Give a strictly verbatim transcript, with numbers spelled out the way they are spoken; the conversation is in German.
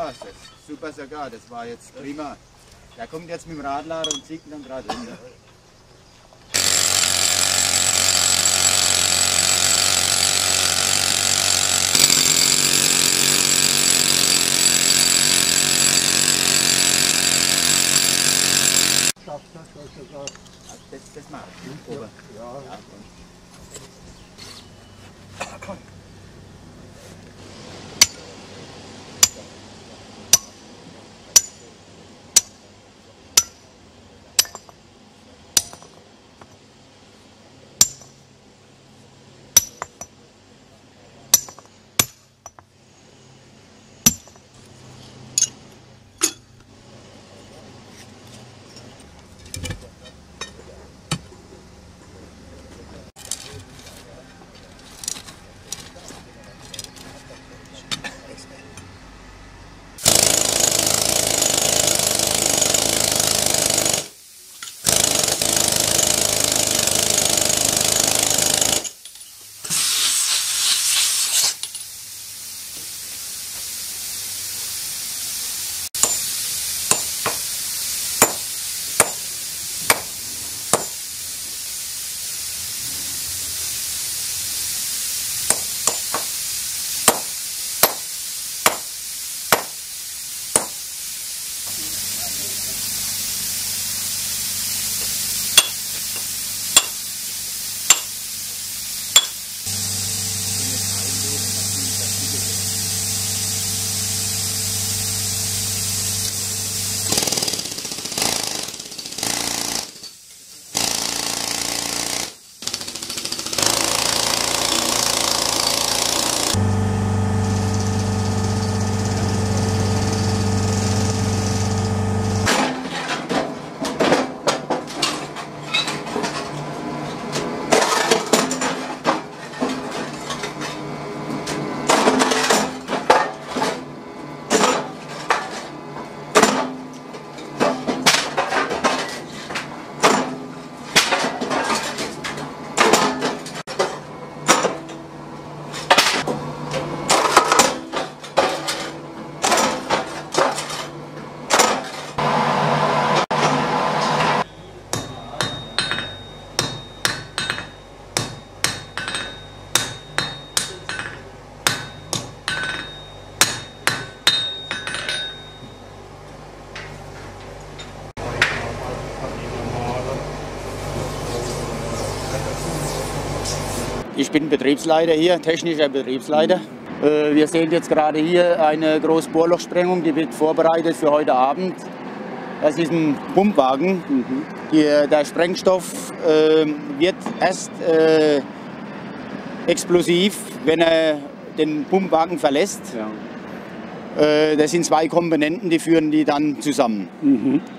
passt jetzt. Super sogar, das war jetzt prima. Der kommt jetzt mit dem Radlader und zieht ihn dann gerade runter. Das, das mache ich. Ja. Ja. Ja. Komm. Ich bin Betriebsleiter hier, technischer Betriebsleiter. Wir sehen jetzt gerade hier eine große Bohrlochsprengung, die wird vorbereitet für heute Abend. Das ist ein Pumpwagen. Mhm. Die, der Sprengstoff äh, wird erst äh, explosiv, wenn er den Pumpwagen verlässt. Ja. Äh, das sind zwei Komponenten, die führen die dann zusammen. Mhm.